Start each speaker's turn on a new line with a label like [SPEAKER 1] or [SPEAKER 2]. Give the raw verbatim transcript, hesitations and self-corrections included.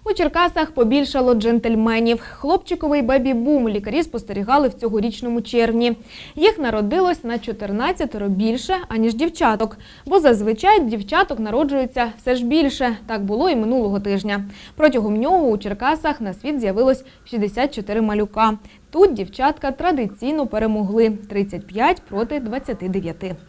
[SPEAKER 1] У Черкасах побільшало джентльменів. Хлопчиковий бебі-бум лікарі спостерігали в цьогорічному червні. Їх народилось на чотирнадцятеро більше, аніж дівчаток. Бо зазвичай дівчаток народжується все ж більше. Так було і минулого тижня. Протягом нього у Черкасах на світ з'явилось шістдесят чотири малюка. Тут дівчатка традиційно перемогли – тридцять п'ять проти двадцяти дев'яти.